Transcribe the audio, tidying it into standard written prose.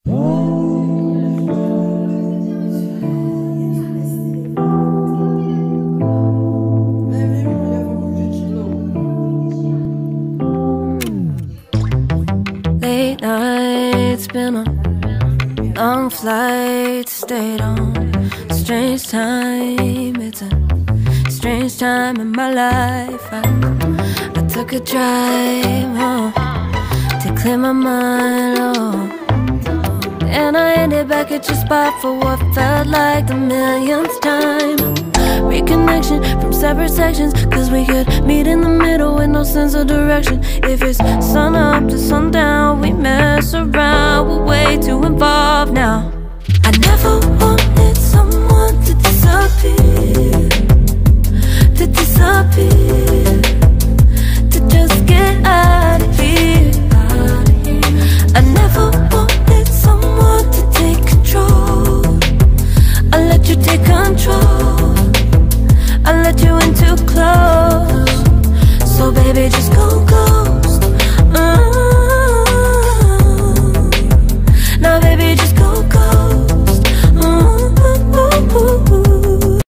Late nights, been on long flights, stayed on strange time. It's a strange time in my life. I took a drive home to clear my mind, and I ended back at your spot for what felt like the millionth time. Reconnection from separate sections, cause we could meet in the middle with no sense of direction. If it's sun up to sundown, we mess around, we're way too involved now. I never wanted someone to disappear, to disappear, to just get out of here. I never wanted someone to take control. I let you take control, I let you in too close. So baby, just go, go.